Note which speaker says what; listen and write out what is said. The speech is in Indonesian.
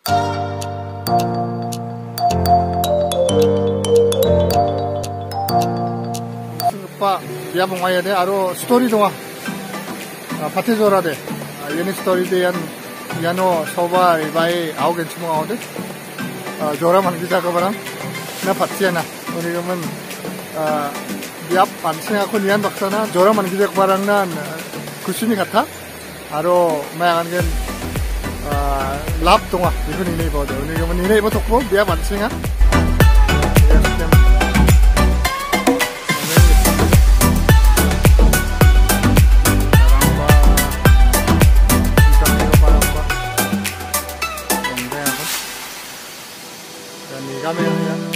Speaker 1: Pak, dia mengaya deh, aro story doang. Pattia Jora deh, ini story deh yang no soba ibai augen cuma aude. Jora man kita kabarang, na Pattia na. Ini kemen dia pansnya aku nian baksana Jora man kita kabarang nan kusini kata, aro mayan kan lap doang. Ini bodoh, ini kemen ini bodoh kok dia pansnya. Kami